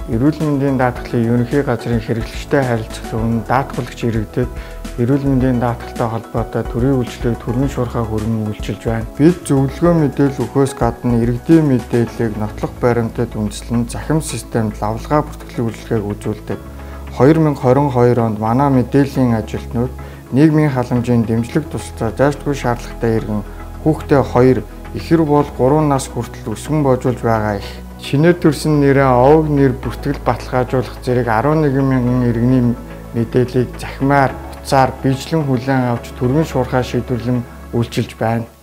Эрүүл мэндийн даатгалын ерөнхий газрын хэрэглэгчтэй харилцах өмнө даатгалагч иргэдэд эрүүл мэндийн даатгалтай холбоотой төрийн үйлчлэгийг төрийн шуурхай хөрөнгө үйлчилж байна. Бид зөвлөгөө мэдээлэл өгөхөөс гадна иргэдийн мэдээллийг нотлох баримтад үндэслэн захим системд лавлгаа бүртгэлийн үйлчилгээг үзүүлдэг. 2022 онд манай мэдээллийн ажилтнууд нийгмийн халамжийн дэмжлэг тусалцаа заашгүй шаардлагатай иргэн хүүхдээ 2, ихэр бол 3 нас хүртэл өсгөн боожуулж байгаа их. Шинээр төрсөн нэрээ овог нэр бүртгэл баталгаажуулах зэрэг 11,000 иргэний мэдээллийг захимаар, утсаар биечлэн хүлээн авч төрийн шуурхай шийдвэрлэн үйлчилж байна.